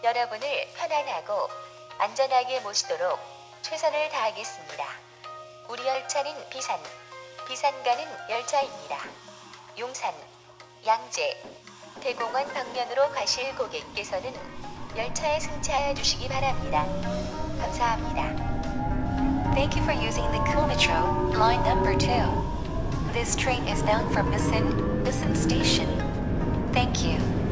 여러분을 편안하고 안전하게 모시도록 최선을 다하겠습니다. 우리 열차는 비산 가는 열차입니다. 용산, 양재, 대공원 방면으로 가실 고객께서는 열차에 승차하여 주시기 바랍니다. 감사합니다. Thank you for using the Cool Metro, line number 2. This train is bound for Bisan Station. Thank you.